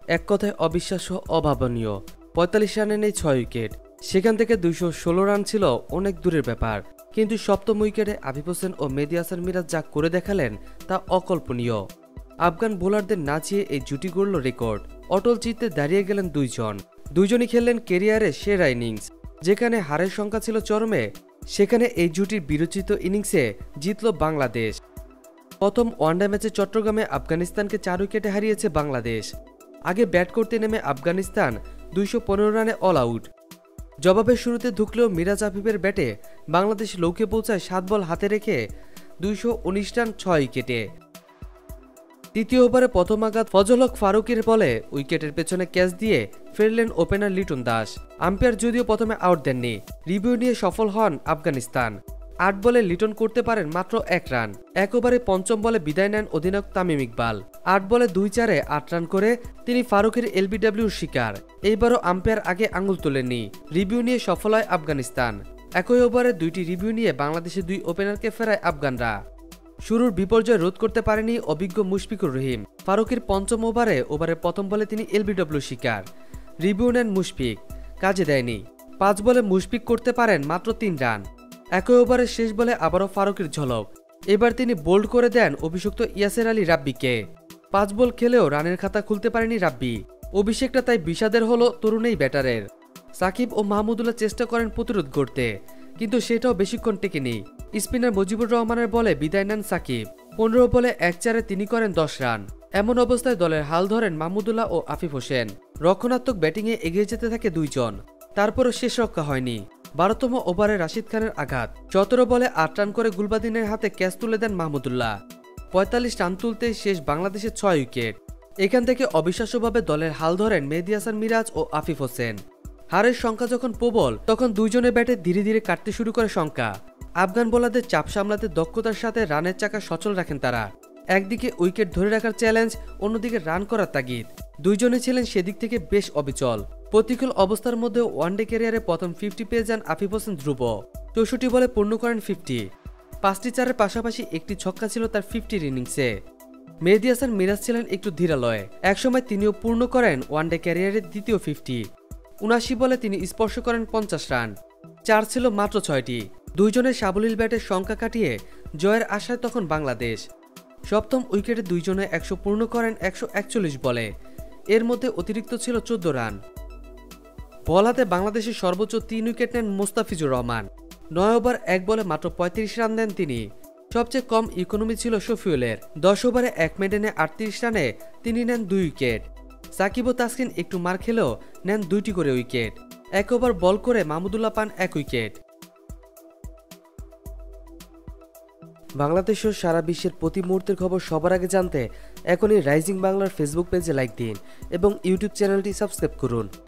এক কথায় অবিশ্বাস্য, অভাবনীয়। ৪৫ রানে নেই ৬ উইকেট, সেখান থেকে ২১৬ রান ছিল অনেক দূরের ব্যাপার। কিন্তু সপ্তম উইকেটে আফিফ হোসেন ও মেহেদী হাসান মিরাজ যা করে দেখালেন তা অকল্পনীয়। আফগান বোলারদের নাচিয়ে এই জুটি গড়ল রেকর্ড। অটল চিত্তে দাঁড়িয়ে গেলেন দুইজনই খেললেন কেরিয়ারের সেরা ইনিংস। যেখানে হারের সংখ্যা ছিল চরমে, সেখানে এই জুটির বিরচিত ইনিংসে জিতল বাংলাদেশ। প্রথম ওয়ানডে ম্যাচে চট্টগ্রামে আফগানিস্তানকে ৪ উইকেটে হারিয়েছে বাংলাদেশ। আগে ব্যাট করতে নেমে আফগানিস্তান ২১৫ রানে অল আউট। জবাবের শুরুতে ঢুকলেও মিরাজ আফিফের ব্যাটে বাংলাদেশ লক্ষ্যে পৌঁছায় ৭ বল হাতে রেখে ২১৯ রান ৬ উইকেটে। তৃতীয় ওভারে প্রথম আঘাত ফজল হক ফারুকের বলে উইকেটের পেছনে ক্যাচ দিয়ে ফেরলেন ওপেনার লিটন দাস। আম্পায়ার যদিও প্রথমে আউট দেননি, রিভিউ নিয়ে সফল হন আফগানিস্তান। ৮ বলে লিটন করতে পারেন মাত্র ১ রান। এক ওভারে পঞ্চম বলে বিদায় নেন অধিনায়ক তামিম ইকবাল। ৮ বলে ২-৪-এ ৮ রান করে তিনি ফারুকের এলবিডব্লিউর শিকার। এইবারও আম্পায়ার আগে আঙুল তোলেননি, রিভিউ নিয়ে সফল হয় আফগানিস্তান। একই ওভারে 2টি রিভিউ নিয়ে বাংলাদেশের 2 ওপেনারকে ফেরায় আফগানরা। শুরুর বিপর্যয় রোধ করতে পারেনি অভিজ্ঞ মুশফিকুর রহিম। ফারুকের পঞ্চম ওভারে প্রথম বলে তিনি এলবিডব্লিউ শিকার। রিভিউ নেন মুশফিক, কাজে দেয়নি। 5 বলে মুশফিক করতে পারেন মাত্র 3 রান। একই ওভারের শেষ বলে আবারও ফারুকের ঝলক। এবার তিনি বোল্ড করে দেন অভিষিক্ত ইয়াসের আলী রাব্বিকে। 5 বল খেলেও রানের খাতা খুলতে পারেনি রাব্বি। অভিষেকটা তাই বিষাদের হলো তরুণ এই ব্যাটারের। সাকিব ও মাহমুদুল্লাহ চেষ্টা করেন প্রতিরোধ করতে, কিন্তু সেটাও বেশিক্ষণ টেকেনি। স্পিনার মুজিবুর রহমানের বলে বিদায় নেন সাকিব। 15 বলে 1-4-এ তিনি করেন 10 রান। এমন অবস্থায় দলের হাল ধরেন মাহমুদুল্লাহ ও আফিফ হোসেন। রক্ষণাত্মক ব্যাটিংয়ে এগিয়ে যেতে থাকে 2 জন, তারপরও শেষ রক্ষা হয়নি। 12তম ওভারে রাশিদ খানের আঘাত। 17 বলে 8 রান করে গুলবাদিনের হাতে ক্যাচ তুলে দেন মাহমুদুল্লাহ। ৪৫ রান তুলতেই শেষ বাংলাদেশের 6 উইকেট। এখান থেকে অবিশ্বাস্যভাবে দলের হাল ধরেন মেহেদী হাসান মিরাজ ও আফিফ হোসেন। হারের সংখ্যা যখন প্রবল, তখন দুইজনের ব্যাটে ধীরে ধীরে কাটতে শুরু করে সংখ্যা। আফগান বোলারদের চাপ সামলাতে দক্ষতার সাথে রানের চাকা সচল রাখেন তারা। একদিকে উইকেট ধরে রাখার চ্যালেঞ্জ, অন্যদিকে রান করার তাগিদ। দুইজনে ছিলেন সেদিক থেকে বেশ অবিচল। প্রতিকূল অবস্থার মধ্যে ওয়ানডে ক্যারিয়ারে প্রথম 50 পেয়ে যান আফিফ হোসেন ধ্রুব। ৬৪ বলে পূর্ণ করেন 50। 5টি চারের পাশাপাশি একটি ছক্কা ছিল তার 50-র ইনিংসে। মেহেদী হাসান মিরাজ ছিলেন একটু ধীরালয়ে। একসময় তিনিও পূর্ণ করেন ওয়ানডে ক্যারিয়ারের দ্বিতীয় 50। ৭৯ বলে তিনি স্পর্শ করেন 50 রান। 4 ছিল মাত্র 6টি। দুইজনের সাবলীল ব্যাটের সংখ্যা কাটিয়ে জয়ের আশায় তখন বাংলাদেশ। সপ্তম উইকেটে দুইজনে 100 পূর্ণ করেন 141 বলে। এর মধ্যে অতিরিক্ত ছিল 14 রান। বল হাতে বাংলাদেশের সর্বোচ্চ 3 উইকেট নেন মোস্তাফিজুর রহমান। 9 ওভার 1 বলে মাত্র 35 রান দেন তিনি। সবচেয়ে কম ইকোনমি ছিল শফিউলের। 10 ওভারে 1 মেডেনে 38 রানে তিনি নেন 2 উইকেট। সাকিব ও তাসকিন একটু মার খেলেও নেন 2টি করে উইকেট। 1 ওভার বল করে মাহমুদুল্লাহ পান 1 উইকেট। বাংলাদেশ ও সারা বিশ্বের প্রতি মুহূর্তের খবর সবার আগে জানতে এখনই রাইজিং বাংলার ফেসবুক পেজে লাইক দিন এবং ইউটিউব চ্যানেলটি সাবস্ক্রাইব করুন।